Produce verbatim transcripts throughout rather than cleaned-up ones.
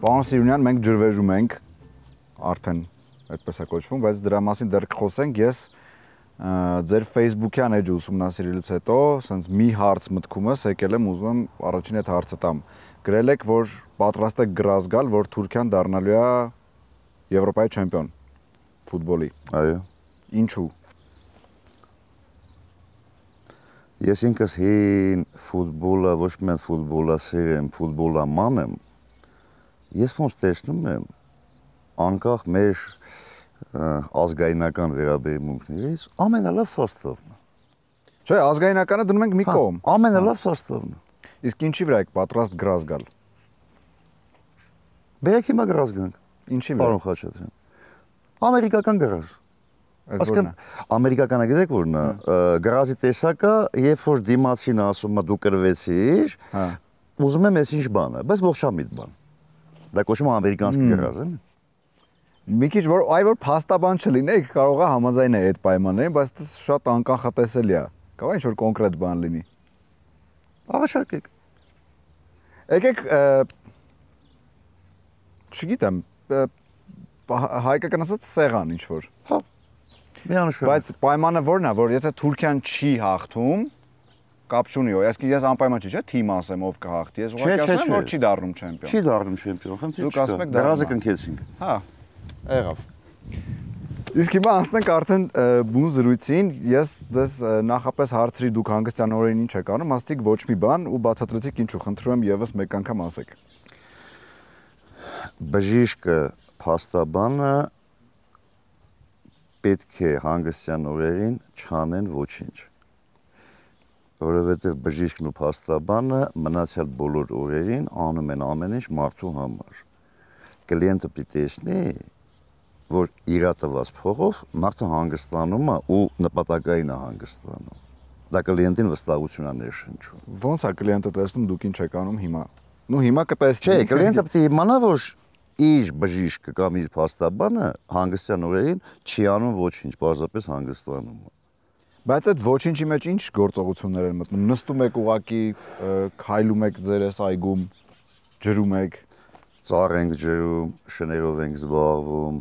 Պարոն Սիրունյան, մենք ջրվեժում ենք, արդեն այդպես է կոչվում, բայց դրա մասին դեռ կխոսենք, ես ձեր Facebook-յան էջը ուսումնասիրելուց հետո, սենց մի հարց մտքումս եկել եմ, ուզում եմ առաջին այդ հարցը տամ։ Գրել եք, որ պատրաստ եք գրազ գալ, որ Թուրքիան դառնալու է Եվրոպայի չեմպիոն ֆուտբոլի։ Այո։ Ինչու։ Ես ինքս հին ֆուտբոլը, ոչ միայն ֆուտբոլը սիրեմ, ֆուտբոլը ման եմ, ես ոնց տեսնում եմ, անկախ մեր ազգայնական վերաբերմունքներից, ամենալավ սաստավն է։ Չէ, ազգայնականը դնում ենք մի կողմ։ Ամենալավ սաստավն է։ Իսկ ինչի վրա եք պատրաստ գրազ գալ։ Բերեք հիմա գրազ գանք։ Ինչի վրա։ Պարոն Խաչատրյան։ Ամերիկական գրազ։ Այսինքն ամերիկականը գիտեք որն է, գրազի տեսակը, երբ որ դիմացին ասում է դու կրվեցիր, ուզում եմ ես ինչ բան է, բայց ողջամիտ բան։ Դա կոչվում է ամերիկանский գրազ, էլի։ Մի քիչ որ այ որ փաստաբան չլինեք, կարող է համաձայնել այդ պայմաններին, բայց դա շատ անկանխատեսելի է։ Կարող է ինչ-որ կոնկրետ բան լինի։ Աղաշարկեք։ Եկեք, չգիտեմ, հայկական ասած սեղան ինչ-որ։ Հա, միանշան։ Բայց պայմանը որն է, որ եթե Թուրքիան չի հաղթում, կապ չունի, այսինքն ես անպայման չի, չէ՞, թիմ ասեմ ով կհաղթի, ես ուղղակի ասում եմ, որ չի դառնում չեմպիոն։ Չի դառնում չեմպիոն, խնդիր չկա։ Դուք ասում եք գրազը կնքեցինք։ Հա, եղավ։ Իսկ հիմա անցնենք արդեն բուն զրույցին, ես ձեզ նախապես հարցրի դուք հանգստյան օրերին ինչ եք անում, ասացիք ոչ մի բան ու բացատրեցիք ինչու, խնդրում եմ եւս մեկ անգամ ասեք։ Բժիշկը, փաստաբանը պետք է հանգստյան օրերին չանեն ոչինչ, որովհետև բժիշկն ու փաստաբանը մնացյալ բոլոր օրերին անում են ամեն ինչ մարդու համար։ Կլիենտը պիտի տեսնի, որ իր տված փողով մարդը հանգստանում է ու նպատակային է հանգստանում։ Դա կլիենտին վստահություն է ներշնչում։ Ոնց է կլիենտը տեսնում դուք ինչ եք անում հիմա։ Ну հիմա կտեսնի։ Չէ, կլիենտը պիտի իմանա, որ իր բժիշկը կամ իր փաստաբանը հանգստյան օրերին չի անում ոչինչ, պարզապես հանգստանում է։ Բայց այդ ոչինչի մեջ ինչ գործողություններ են մտնում։ Նստում եք ուղակի, քայլում եք ձեր այս այգում, ջրում եք, ծառ ենք ջրում, շներով ենք զբաղվում,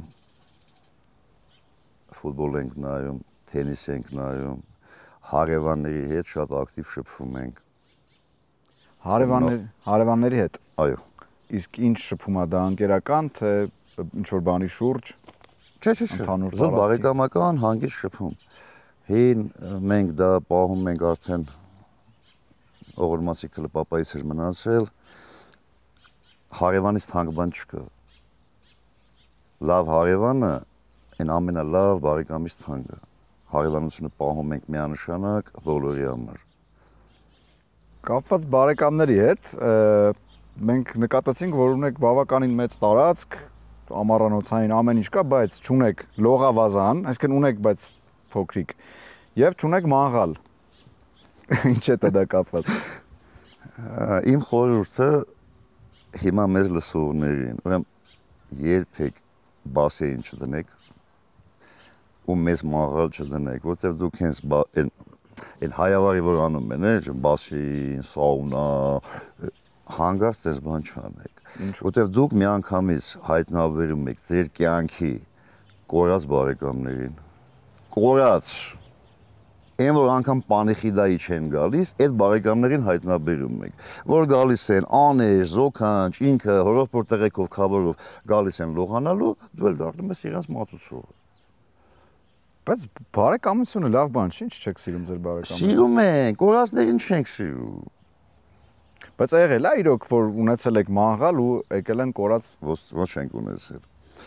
ֆուտբոլ ենք նայում, թենիս ենք նայում, հարևանների հետ շատ ակտիվ շփվում ենք։ Հարևաններ, հարևանների հետ։ Այո։ Իսկ ինչ շփում է դա ընկերական, թե ինչ որ բանի շուրջ։ Չէ, չէ, չէ։ Զոր բարեկամական հանգիստ շփում։ Հին մենք դա պահում ենք արդեն օղորմասի կլպապայից էր մնացել, հարևանից թանկ բան չկա։ Լավ հարևանը այն ամենալավ բարեկամից թանկը։ Հարևանությունը պահում ենք միանշանակ բոլորի համար։ Կապված բարեկամների հետ մենք նկատեցինք, որ ունեք բավականին մեծ տարածք, ամառանոցային ամեն ինչ կա, բայց չունեք լողավազան, այսինքն ունեք, բայց փոքրիկ, եւ չունեք մաղալ։ Ինչ է դա կապված։ Իմ խորհուրդը հիմա մեզ լսողներին, ուրեմն երբեք բասեին չդնեք ու մեզ մաղալ չդնեք, որտեղ դուք հենց այն հայավարի որ անում են, բասեին, սաունա, հանգարց ձեզ բան չանեք, որտեղ դուք միանգամից հայտնաբերում եք ձեր կյանքի կորած բարեկամներին, կորած, այն որ անգամ պանիխիդայի չեն գալիս, այդ բարեկամներին հայտնաբերում եք, որ գալիս են աներ, զոքանչ, ինքը, հորովպոր տեղեկով, քավորով գալիս են լողանալու, դու էլ դառնում ես իրենց մատուցողը։ Բայց բարեկամությունը լավ բան չի, ինչ չեք սիրում ձեր բարեկամներին։ Սիրում ենք, կորածներին չենք սիրում։ Բայց եղել է իրոք, որ ունեցել եք մաղալ ու եկել են կորած։ Ոչ չենք ունեցել։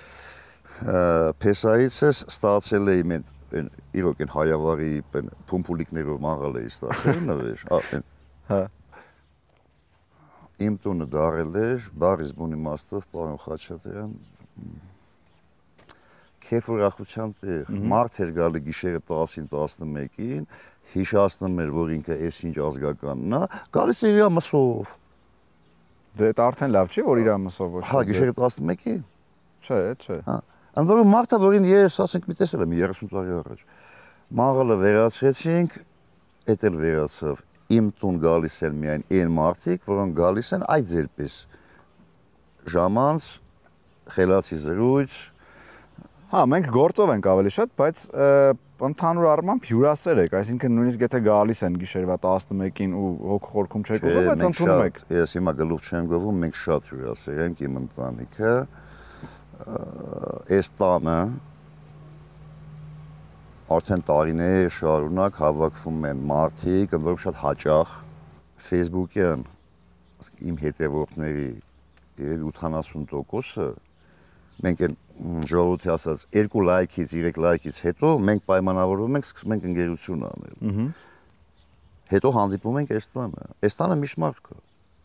Փեսայիցս ստացել էի մենք իրոք են հայավարի փումփուլիկներով մաղալ էի ստացել նվեր։ Հա։ Իմ տունը դարել էր, բարիս բունի մաստով, պարոն Խաչատրյան, քեֆ ուրախության տեղ, մարդ էր գալի գիշերը տասին տասնմեկին, հիշացնում էր, որ ինքը էս ինչ ազգականն է, գալիս էր իր մսով։ Դե դա արդեն լավ չի, որ իր մսով ոչ։ Հա, գիշերը տասնմեկին։ Չէ, չէ։ Հա, ընդ որում մարդը, որին ես ասենք մի տեսել եմ երեսուն տարի առաջ։ Մաղալը վերացրեցինք, էդ էլ վերացավ։ Իմ տուն գալիս են միայն այն մարդիկ, որոնք գալիս են այդ ձերպես ժամանց խելացի զրույց։ Հա, մենք գործով ենք ավելի շատ, բայց ընդհանուր առմամբ հյուրասեր եք, այսինքն նույնիսկ եթե գալիս են գիշերվա տասնմեկին ու հոգ խորքում չեք ուզում, բայց ընդունում եք։ Ես հիմա գլուխ չեմ գովում, մենք շատ հյուրասեր ենք իմ ընտանիքը։ Այս տանը արդեն տարիներ շարունակ հավաքվում են մարդիկ, ընդ որում շատ հաճախ Facebook-յան իմ հետևորդների երևի ութանասուն տոկոսը մենք են ժողովրդի ասած երկու լայքից, երեք լայքից հետո մենք պայմանավորվում ենք, սկսում ենք ընկերություն անել։ Հետո հանդիպում ենք այս տանը։ Այս տանը միշտ մարդ կա։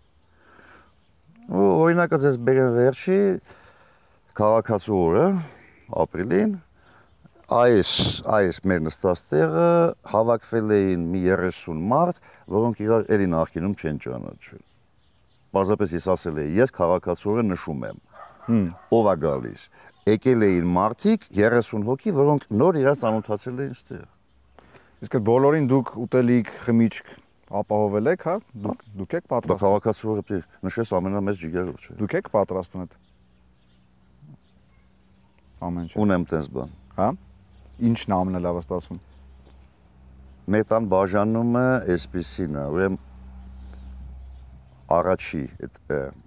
Ու օրինակը ձեզ բերեմ վերջի քաղաքացու օրը, ապրիլին, այս այս մեր նստած տեղը հավաքվել էին մի երեսուն մարդ, որոնք իրար էլի նախկինում չեն ճանաչել։ Պարզապես ես ասել էի, ես քաղաքացու օրը նշում եմ։ Ով է գալիս։ Եկել էին մարդիկ երեսուն հոգի, որոնք նոր իրար ծանոթացել էին ստեղ։ Իսկ այդ բոլորին դուք ուտելիք, խմիչք ապահովել եք, հա? Դուք դուք եք պատրաստ։ Քաղաքացու օրը պետք է նշես ամենամեծ ջիգարով չէ։ Դուք եք պատրաստում այդ։ Ամեն ինչ։ Ունեմ տես բան։ Հա? Ինչն է ամենալավը ստացվում։ Մեր տան բաժանումը այսպեսին է, ուրեմն առաջի այդ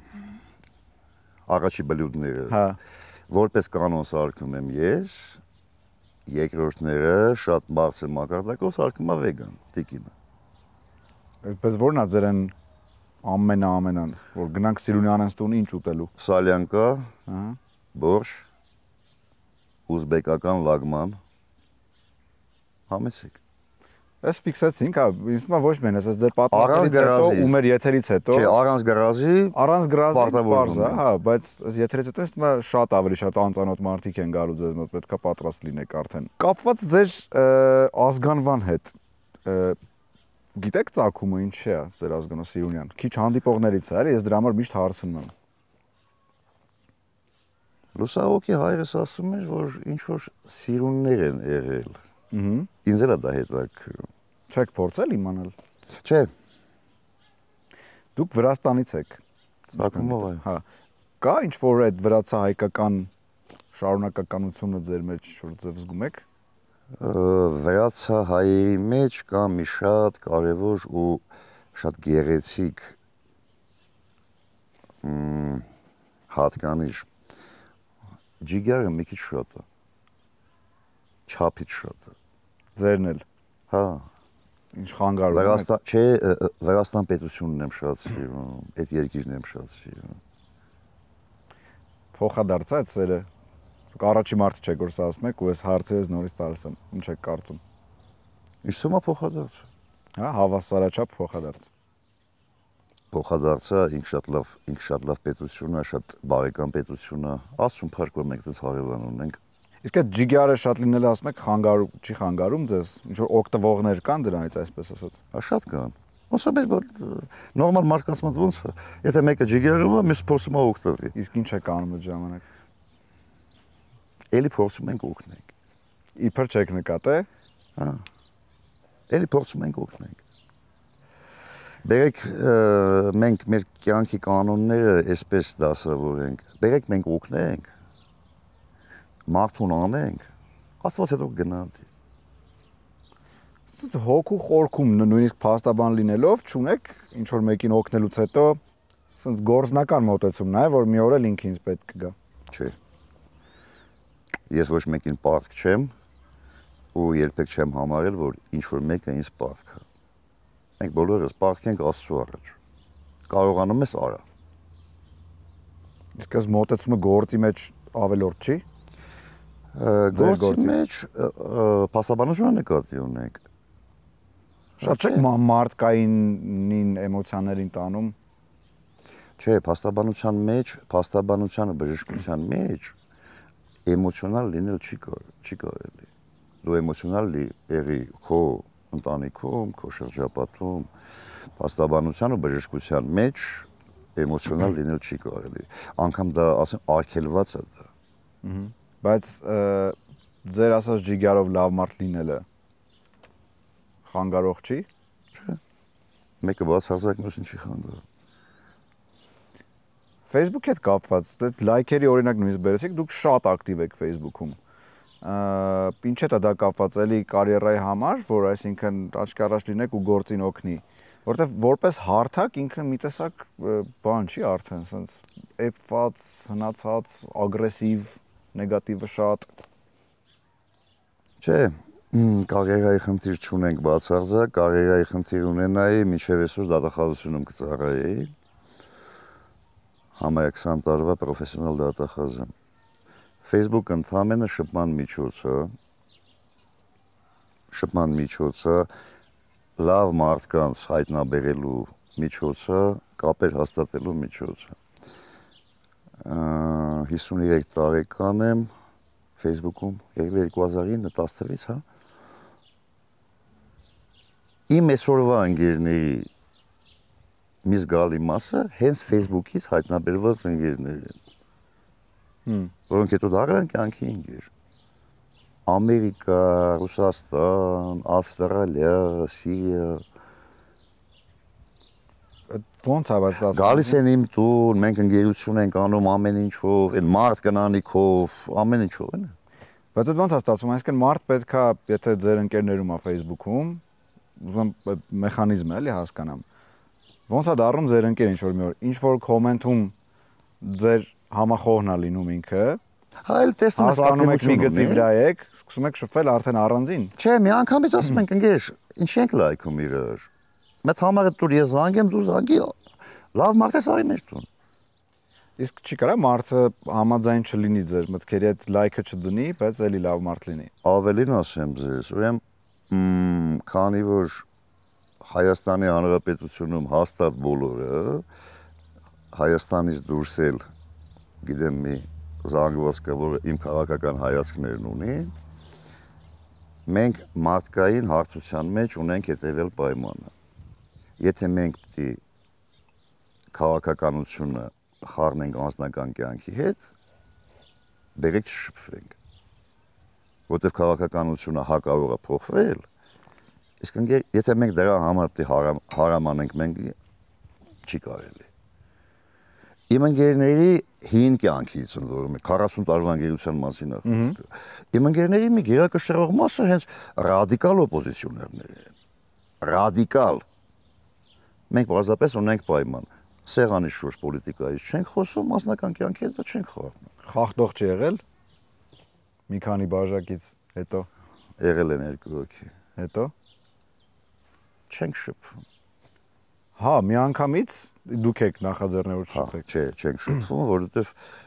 առաջի բլյուդները։ Հա։ Որպես կանոն սարքում եմ ես, երկրորդները շատ բարձր մակարդակով սարքում է վեգան, տիկինը։ Այդպես ո՞րն է ձեր ամենա ամենան, որ գնանք Սիրունյանենց տուն ինչ ուտելու։ Սալյանկա, ահա, բորշ, ուզբեկական լագման, համեցեք։ Ես ֆիքսեցինք, հա, ինձ թվում է ոչ միայն ասած ձեր պատմածից հետո ու մեր եթերից հետո։ Չէ, առանց գրազի, առանց գրազի բարձ է, հա, բայց այս եթերից հետո ինձ թվում է շատ ավելի շատ անծանոթ մարդիկ են գալու ձեզ մոտ, պետքա պատրաստ լինեք արդեն։ Կապված ձեր ազգանվան հետ, գիտեք ծագումը ինչ է ձեր ազգանո Սիրունյան։ Քիչ հանդիպողներից է, էլի, ես դրա համար միշտ հարցնում եմ։ Լուսահոգի հայրս ասում էր, որ ինչ որ Սիրուններ են եղել։ Ահա։ Ինձ էլ է դա հետաքրքրում։ Չեք փորձել իմանալ։ Չէ։ Դուք Վրաստանից եք։ Ծագումով այո։ Հա։ Կա ինչ որ այդ վրացահայկական շարունակականությունը ձեր մեջ ինչ-որ ձև զգում եք։ Վրացահայերի մեջ կա մի շատ կարևոր ու շատ գեղեցիկ հատկանիշ։ Ջիգարը մի քիչ շատ է։ Չափից շատ է։ Ձերն էլ։ Հա։ Ինչ խանգարում է։ Վրաստան, չէ, Վրաստան պետությունն եմ շատ սիրում, այդ երկիրն եմ շատ սիրում։ Փոխադարձ է այդ սերը։ Դուք առաջի մարդը չեք որ սա ասում եք ու ես հարցը ես նորից տալիս եմ։ Ինչ եք կարծում։ Ինչ թվում է փոխադարձ։ Հա, հավասարաչափ փոխադարձ։ Փոխադարձը ինք շատ լավ, ինք շատ լավ պետություն է, շատ բարեկամ պետություն է։ Աստծուն փառքով մենք դες հարևան ունենք։ Իսկ այդ ջիգարը շատ լինելը ասում եք խանգարում, չի խանգարում ձեզ։ Ինչ որ օգտվողներ կան դրանից, այսպես ասած։ Հա շատ կան։ Ոնց է նորմալ մարդկանց մոտ ոնց է։ Եթե մեկը ջիգարում է, մյուսը փորձում է օգտվի։ Իսկ ինչ եք անում այդ ժամանակ։ Էլի փորձում ենք օգնենք։ Իբր չեք նկատե։ Հա։ Էլի փորձում ենք օգնենք։ Բերեք մենք մեր կյանքի կանոնները այսպես դասավորենք։ Բերեք մենք օգնենք։ Մարդուն անենք, Աստված հետո գնանք։ Հոգու խորքում նույնիսկ փաստաբան լինելով չունեք ինչ որ մեկին օգնելուց հետո ասենց գործնական մոտեցումն է, որ մի օր էլ ինքը ինձ պետք կգա։ Չէ։ Ես ոչ մեկին պարտք չեմ ու երբեք չեմ համարել, որ ինչ որ մեկը ինձ պարտք է։ Մենք բոլորս պարտք ենք Աստծո առաջ։ Կարողանում ես արա։ Իսկ այս մոտեցումը գործի մեջ ավելորդ չի։ Գործի մեջ փաստաբանությունը նկատի ունենք։ Շատ չեք մարդկային էմոցիաներին տանում։ Չէ, փաստաբանության մեջ, փաստաբանության բժշկության մեջ էմոցիոնալ լինել չի չի կարելի։ Դու էմոցիոնալ եղի քո ընտանիքում, քո շրջապատում, փաստաբանության ու բժշկության մեջ էմոցիոնալ լինել չի կարելի։ Անկամ դա ասեմ արգելված է դա։ Ահա Բայց ձեր ասած ջիգարով լավ մարդ լինելը խանգարող չի։ Չէ։ Մեկը բացարձակ մյուսին չի խանգարում։ Facebook-ի հետ կապված, այդ լայքերի օրինակ նույնիսկ բերեցիք, դուք շատ ակտիվ եք Facebook-ում։ Ինչ է դա կապված էլի կարիերայի համար, որ այսինքն աչքի առաջ լինեք ու գործին օգնի, որովհետև որպես հարթակ ինքը մի տեսակ բան չի արդեն, ասենց էփված, հնացած, ագրեսիվ, նեգատիվը շատ։ Չէ, կարիերայի խնդիր չունենք բացարձակ, կարիերայի խնդիր ունենայի, մինչև այսօր դատախազությունում կծառայեի։ Համարյա քսան տարվա պրոֆեսիոնալ դատախազ եմ։ Facebook-ը ընդհանրապես շփման միջոց է, շփման միջոց է, լավ մարդկանց հայտնաբերելու միջոց է, կապեր հաստատելու միջոց է։ հիսուներեք տարեկան եմ Facebook-ում, երկու հազար ինը տասը թվականից, հա։ Իմ այսօրվա ընկերների մի զգալի մասը հենց Facebook-ից հայտնաբերված ընկերներ են։ Որոնք հետո դառան կյանքի ընկեր։ Ամերիկա, Ռուսաստան, Ավստրալիա, Սիրիա։ Ոնց է բայց դա։ Գալիս են իմ տուն, մենք ընկերություն ենք անում ամեն ինչով, այն մարդ կնանիքով, ամեն ինչով են։ Բայց այդ ոնց է ստացվում, այսինքն մարդ պետքա, եթե ձեր ընկերներում է Facebook-ում, ուզում եմ մեխանիզմը էլի հասկանամ։ Ոնց է դառնում ձեր ընկեր ինչ-որ մի օր, ինչ-որ կոմենտում ձեր համախոհն է լինում ինքը։ Հա, էլ տեսնում ես ակտիվություն մի գծի վրա եք, սկսում եք շփվել արդեն առանձին։ Չէ, մի անգամից ասում ենք ընկեր, ինչ ենք լայքում իրար։ Մեծ համարը դուր ես զանգեմ, դու զանգի, լավ մարդ ես արի մեր տուն։ Իսկ չի կարա մարդը համաձայն չլինի ձեր մտքերի հետ լայքը չդնի, բայց էլի լավ մարդ լինի։ Ավելին ասեմ ձեզ, ուրեմն քանի որ Հայաստանի Հանրապետությունում հաստատ բոլորը Հայաստանից դուրս էլ գիտեմ մի զանգված կա, որ իմ քաղաքական հայացքներն ունի, մենք մարդկային հարցության մեջ ունենք հետևել պայմանը։ Եթե մենք պիտի քաղաքականությունը խառնենք անձնական կյանքի հետ, բերեք չշփվենք։ Որտեվ քաղաքականությունը հա կարող է փոխվել, իսկ ընկեր, եթե մենք դրա համար պիտի հարամ, հարամանենք, մենք չի կարելի։ Իմ ընկերների հին կյանքից ընդորում է, քառասուն տարվա ընկերության մասին է խոսքը։ Իմ ընկերների մի գերակշռող մասը հենց ռադիկալ օպոզիցիոներներ են։ Ռադիկալ։ Մենք պարզապես ունենք պայման։ Սեղանի շուրջ պոլիտիկայից չենք խոսում, մասնական կյանքի հետ չենք խառնում։ Խախտող չի եղել։ Մի քանի բաժակից հետո եղել են երկու հոգի։ Հետո չենք շփվում։ Հա, մի անգամից դուք եք նախաձեռնել շփվեք։ Չէ, չենք շփվում, որովհետև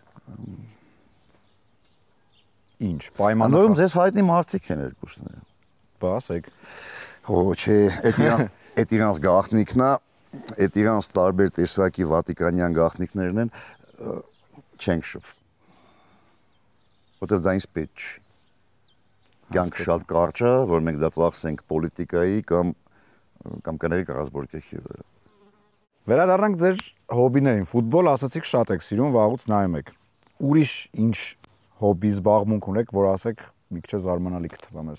ինչ, պայմանը։ Անորում ձեզ հայտնի մարդիկ են երկուսն են։ Բա ասեք։ Հո, չէ, այդ իրանց գաղտնիքն է, այդ իրանց տարբեր տեսակի վատիկանյան գաղտնիքներն են, չենք շփվում։ Որտեղ դա ինձ պետք չի։ Կյանքը շատ կարճ է, որ մենք դա ծախսենք պոլիտիկայի կամ կամ կներեք ռազմորկեքի վրա։ Վերադառնանք ձեր հոբիներին։ Ֆուտբոլ ասացիք շատ եք սիրում, վաղուց նայում եք։ Ուրիշ ինչ հոբի զբաղմունք ունեք, որ ասեք մի քիչ զարմանալի կթվա մեզ։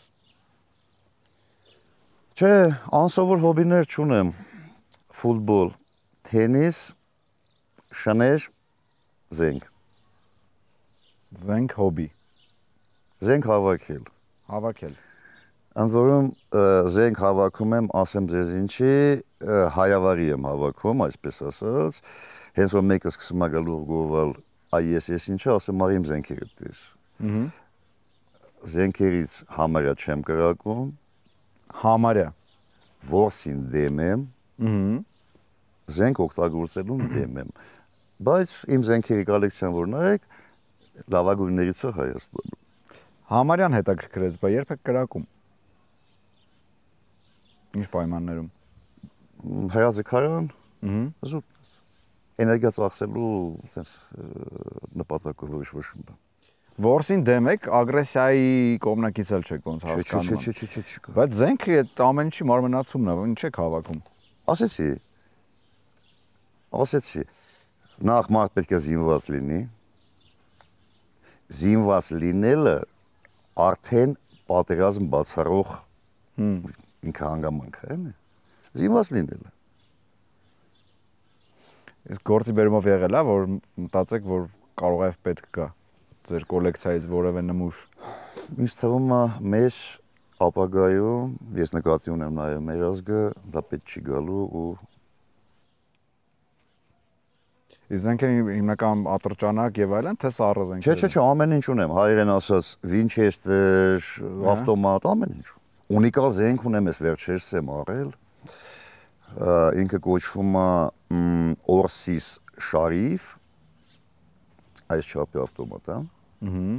Չէ, անսովոր հոբիներ չունեմ։ Ֆուտբոլ, թենիս, շներ, զենք։ Զենք հոբի։ Զենք հավաքել։ Հավաքել։ Ընդ որում զենք հավաքում եմ, ասեմ ձեզ ինչի, հայավարի եմ հավաքում, այսպես ասած, հենց որ մեկը սկսում է գլուխ գովալ, այ ես ես ինչի, ասեմ արի իմ զենքերը տես։ Զենքերից համարյա չեմ կրակում։ Համարյա։ Որսին դեմ եմ։ Զենք օգտագործելուն դեմ եմ։ Բայց իմ զենքերի կոլեկցիան որ նայեք, լավագույններից է Հայաստանում։ Համարյան հետաքրքրեց, բա երբ եք կրակում։ Ինչ պայմաններում։ Հրաձգարան, զուտ, էներգիա ծախսելու նպատակով ուրիշ ոչ մի բան։ Որսին դեմ եք, ագրեսիայի կողմնակից էլ չեք ոնց հասկանում։ Չէ, չէ, չէ, չէ։ Բայց զենքը այդ ամեն ինչի մարմնացումն է, ինչ եք հավաքում։ Ասեցի։ Ասեցի։ Նախ մարդ պետք է զինված լինի։ Զինված լինելը արդեն պատերազմ բացառող ինքը հանգամանք է, էլի։ Զինված լինելը։ Իսկ գործի բերումով եղել է, որ մտածեք, որ կարող է պետք գա ձեր կոլեկցիայից որևէ նմուշ։ Ինձ թվում է մեր ապագայում ես նկատի ունեմ նաև մեր ազգը դա պետք չի գալու ու Իսկ զենք են հիմնական ատրճանակ եւ այլն, թե սառը զենք։ Չէ, չէ, չէ, ամեն ինչ ունեմ, հայերեն ասած, Winchester, ավտոմատ, ամեն ինչ։ Ունիկալ զենք ունեմ, ես վերջերս եմ առել։ Ինքը կոչվում է Orsis Sharif, այս չափի ավտոմատ, հա։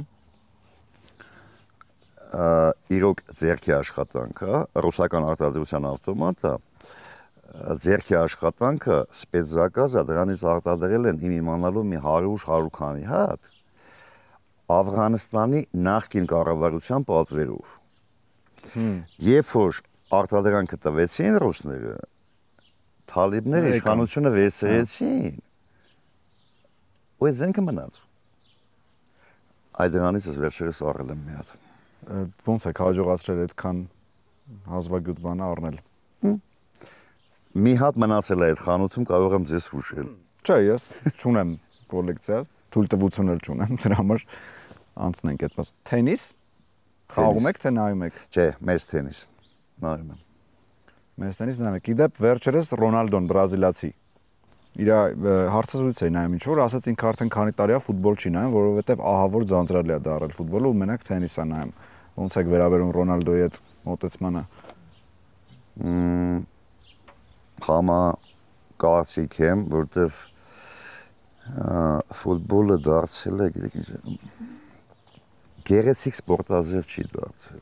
Ահա։ Իրոք ձերքի աշխատանք, հա, ռուսական արտադրության ավտոմատ է։ Ձերքի աշխատանքը սպեցզակազը դրանից արտադրել են իմ իմանալով մի հարյուր հարյուր քանի հատ Աֆղանստանի նախկին կառավարության պատվերով։ Երբ որ արտադրանքը տվեցին ռուսները, թալիբները իշխանությունը վերցրեցին։ Ու այդ զենքը մնաց։ Այդ դրանից ես վերջերս առել եմ մի հատ։ Ոնց եք հաջողացրել այդքան հազվագյուտ բան առնել։ Մի հատ մնացել է այդ խանութում, կարող եմ ձեզ հուշել։ Չէ, ես չունեմ կոլեկցիա, թույլտվություն էլ չունեմ, դրա համար անցնենք այդպես։ Թենիս խաղում եք, թե նայում եք։ Չէ, մեծ թենիս։ Նայում եմ։ Մեծ թենիս նայում եք։ Իդեպ վերջերս Ռոնալդոն բրազիլացի։ Իր հարցազրույց էի նայում ինչ որ, ասաց ինքը արդեն քանի տարի է ֆուտբոլ չի նայում, որովհետև ահա որ ձանձրալի է դարել ֆուտբոլը ու մենակ թենիս է նայում։ Ոնց եք վերաբերում Ռոնալդոյի այդ մոտեցմանը։ Համա կարծիք եմ, որտեվ ֆուտբոլը դարձել է, գիտեք ինչ, գեղեցիկ սպորտազև չի դարձել։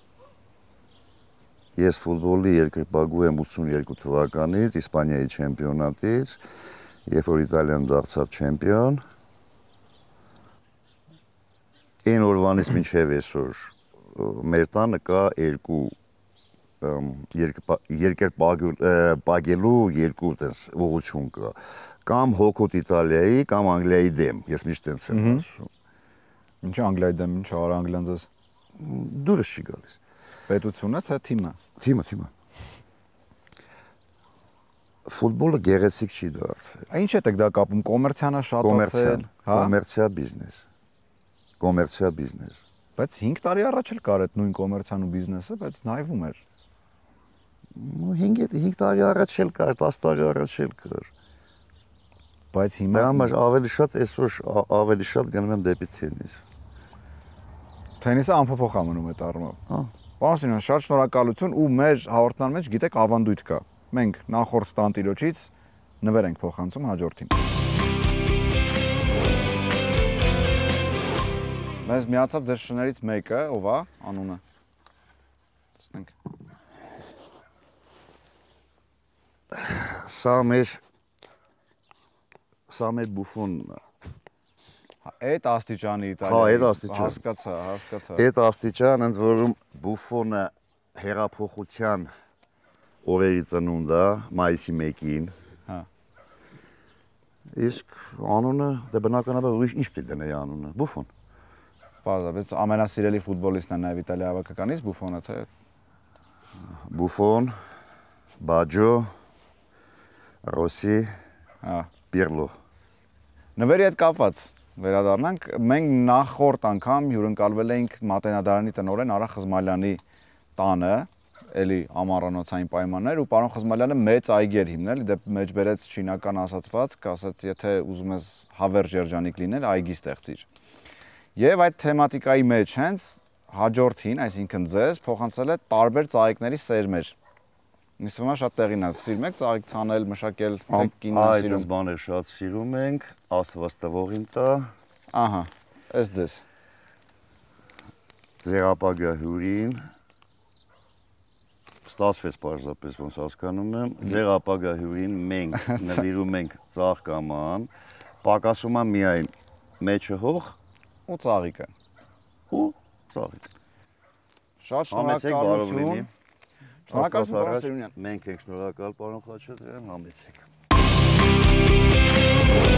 Ես ֆուտբոլի երկրպագու եմ ութսունյոթ թվականից, Իսպանիայի չեմպիոնատից, երբ որ Իտալիան դարձավ չեմպիոն։ Այն օրվանից մինչև այսօր մեր տանը կա երկու երկրպագելու երկու տես ուղղություն կա, կամ հոգոտ Իտալիայի, կամ Անգլիայի դեմ, ես միշտ տենց եմ ասում։ Ինչի Անգլիայի դեմ, ինչ արի Անգլիան ձեզ։ Դուրս չի գալիս։ Պետությունը, թե թիմը։ Թիմը, թիմը։ Ֆուտբոլը գեղեցիկ չի դարձել։ Ինչ եք դա կապում, կոմերցիան է շատացել, հա։ Կոմերցիա բիզնես։ Կոմերցիա բիզնես։ Բայց հինգ տարի առաջ էլ կար այդ նույն կոմերցիան ու բիզնեսը, բայց նայվում էր։ հինգ տարի առաջ էլ կար, տասը տարի առաջ էլ կար։ Բայց հիմա դրա համար ավելի շատ այսօր ավելի շատ գնում եմ դեպի թենիս։ Թենիսը անփոփոխ է մնում այդ առումով։ Հա։ Պարոն Սիմոն, շատ շնորհակալություն ու մեր հաղորդման մեջ գիտեք ավանդույթ կա։ Մենք նախորդ տանտիրոջից նվեր ենք փոխանցում հաջորդին։ Մեզ միացավ ձեր շներից մեկը, ով է, անունը։ Տեսնենք։ Սա մեր Սա մեր Բուֆոնն է։ Այդ աստիճանի Իտալիա։ Հա, այդ աստիճան։ Հասկացա, հասկացա։ Այդ աստիճան, ընդ որում Բուֆոնը հեղափոխության օրերի ծնունդ է, մայիսի մեկին։ Հա։ Իսկ անունը, դե բնականաբար ուրիշ ինչ պետք է դնեի անունը, Բուֆոն։ Պարզապես ամենասիրելի ֆուտբոլիստն է նաև Իտալիա հավաքականից Բուֆոնը, թե Բուֆոն, Բաջո, Ռոսի, հա, Պիրլո։ Նվերի հետ կապված վերադառնանք, մենք նախորդ անգամ հյուրընկալվել էինք Մատենադարանի տնօրեն Արա Խզմալյանի տանը, էլի ամառանոցային պայմաններ ու պարոն Խզմալյանը մեծ այգի էր հիմնել, դեպ մեջ բերեց չինական ասացվածք, ասաց, եթե ուզում ես հավերժ երջանիկ լինել, այգի ստեղծիր։ Եվ այդ թեմատիկայի մեջ հենց հաջորդին, այսինքն ձեզ, փոխանցել է տարբեր ծաղիկների սերմեր։ Ինձ թվում է շատ տեղին է, սիրում եք ծաղիկ ցանել, մշակել, թե կինն է սիրում։ Այդ բաներ շատ սիրում ենք, Աստված տվողին տա։ Ահա, ըստ ձեզ։ Ձեր ապագա հյուրին ստացվեց պարզապես ոնց հասկանում եմ, ձեր ապագա հյուրին մենք նվիրում ենք ծաղկաման, պակասում է միայն մեջը հող ու ծաղիկը։ Ու ծաղիկ։ Շատ շնորհակալություն։ Շնորհակալություն, պարոն Սերունյան։ Մենք ենք շնորհակալ, պարոն Խաչատրյան, համեցեք։